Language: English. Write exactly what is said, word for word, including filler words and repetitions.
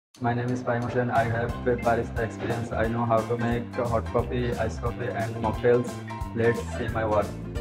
My name is Paim Hussain. I have a barista experience. I know how to make hot coffee, iced coffee, and mocktails. Let's see my work.